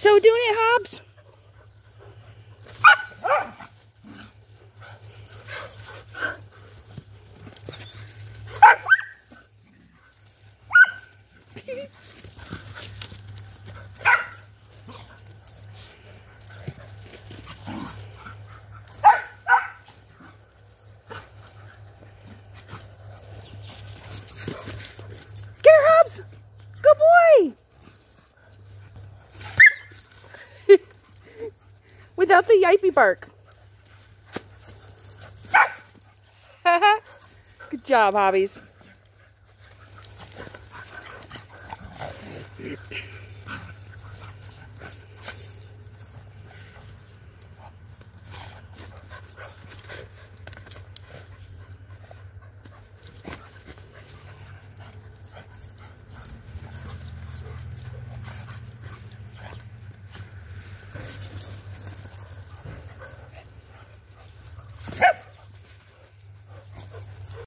So doing it, Hobbs? Get her, Hobbs! Good boy! Without the yippee bark. Good job, Hobbies.